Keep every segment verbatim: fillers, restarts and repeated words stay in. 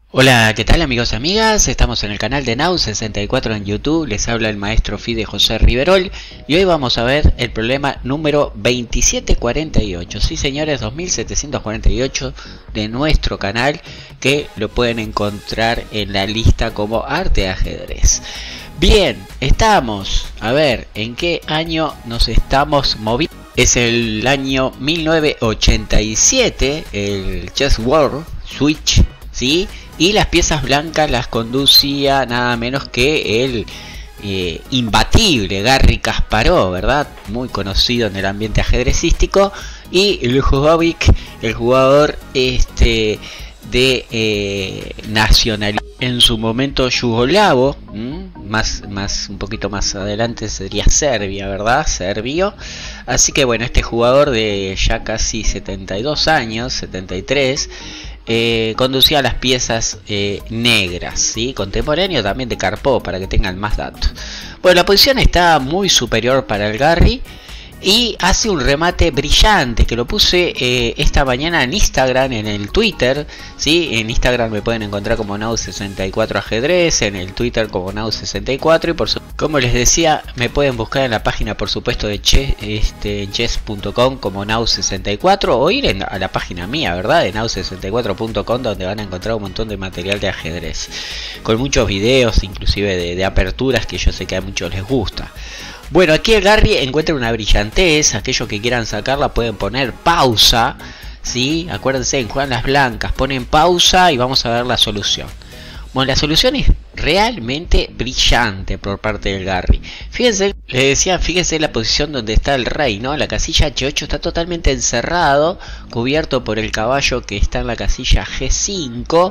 Hola, ¿qué tal amigos y amigas? Estamos en el canal de Nau sesenta y cuatro en YouTube, les habla el maestro Fide José Riverol y hoy vamos a ver el problema número veintisiete cuarenta y ocho, sí señores, dos mil setecientos cuarenta y ocho de nuestro canal, que lo pueden encontrar en la lista como arte de ajedrez. Bien, estamos, a ver, ¿en qué año nos estamos moviendo? Es el año mil novecientos ochenta y siete, el Chess World Switch, ¿sí? Y las piezas blancas las conducía nada menos que el eh, imbatible Garry Kasparov, ¿verdad? Muy conocido en el ambiente ajedrecístico. Y Lujovic, el jugador este, de eh, nacionalidad, en su momento yugoslavo, más, más, un poquito más adelante sería Serbia, ¿verdad? Serbio. Así que bueno, este jugador de ya casi setenta y dos años, setenta y tres, Eh, conducía las piezas eh, negras, ¿sí? Contemporáneo también de Karpov, para que tengan más datos. Bueno, la posición está muy superior para el Garry y hace un remate brillante que lo puse eh, esta mañana en Instagram, en el Twitter, ¿sí? En Instagram me pueden encontrar como Nau sesenta y cuatro ajedrez, en el Twitter como Nau sesenta y cuatro y por su como les decía, me pueden buscar en la página, por supuesto, de chess, este, chess punto com como Nau sesenta y cuatro o ir en, a la página mía, ¿verdad? De Nau sesenta y cuatro punto com, donde van a encontrar un montón de material de ajedrez, con muchos videos, inclusive de, de aperturas, que yo sé que a muchos les gusta. Bueno, aquí el Garry encuentra una brillantez. Aquellos que quieran sacarla pueden poner pausa, ¿sí? Acuérdense, en Juan las Blancas ponen pausa y vamos a ver la solución. Bueno, la solución es realmente brillante por parte del Garry. Fíjense, les decía, fíjense la posición donde está el rey, ¿no? La casilla H ocho está totalmente encerrado, cubierto por el caballo que está en la casilla G cinco.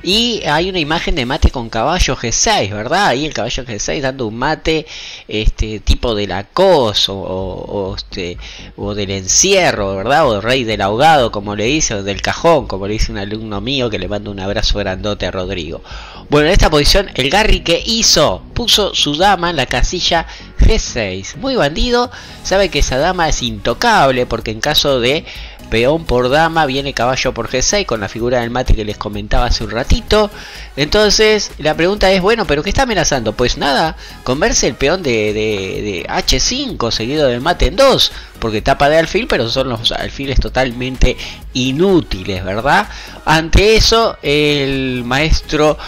Y hay una imagen de mate con caballo G seis, ¿verdad? Ahí el caballo G seis dando un mate este tipo de la cos o, o, o, este, o del encierro, ¿verdad? O rey del ahogado, como le dice, o del cajón, como le dice un alumno mío, que le mando un abrazo grandote a Rodrigo. Bueno, en esta posición el Garry, ¿qué hizo? Puso su dama en la casilla G seis. Muy bandido, sabe que esa dama es intocable, porque en caso de peón por dama viene caballo por G seis con la figura del mate que les comentaba hace un ratito. Entonces la pregunta es, bueno, ¿pero qué está amenazando? Pues nada, con verse el peón de, de, de H cinco seguido del mate en dos, porque tapa de alfil, pero son los alfiles totalmente inútiles, ¿verdad? Ante eso, el maestro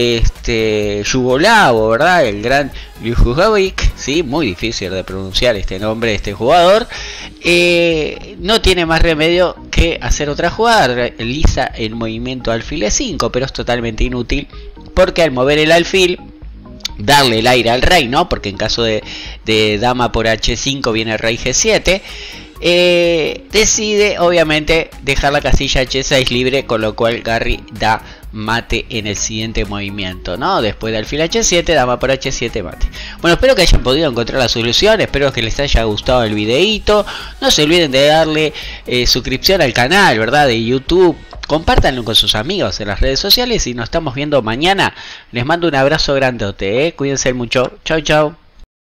este yugoslavo, ¿verdad? El gran Lujovic, sí, muy difícil de pronunciar este nombre de este jugador, eh, no tiene más remedio que hacer otra jugada. Realiza el movimiento alfil E cinco, pero es totalmente inútil, porque al mover el alfil, darle el aire al rey, ¿no? Porque en caso de, de dama por H cinco viene el rey G siete. Eh, decide obviamente dejar la casilla H seis libre, con lo cual Garry da mate en el siguiente movimiento, ¿no? Después de alfil H siete, dama por H siete, mate. Bueno, espero que hayan podido encontrar la solución, espero que les haya gustado el videito. No se olviden de darle eh, suscripción al canal, ¿verdad? De YouTube. Compártanlo con sus amigos en las redes sociales y nos estamos viendo mañana. Les mando un abrazo grandote, ¿eh? Cuídense mucho. Chau, chau.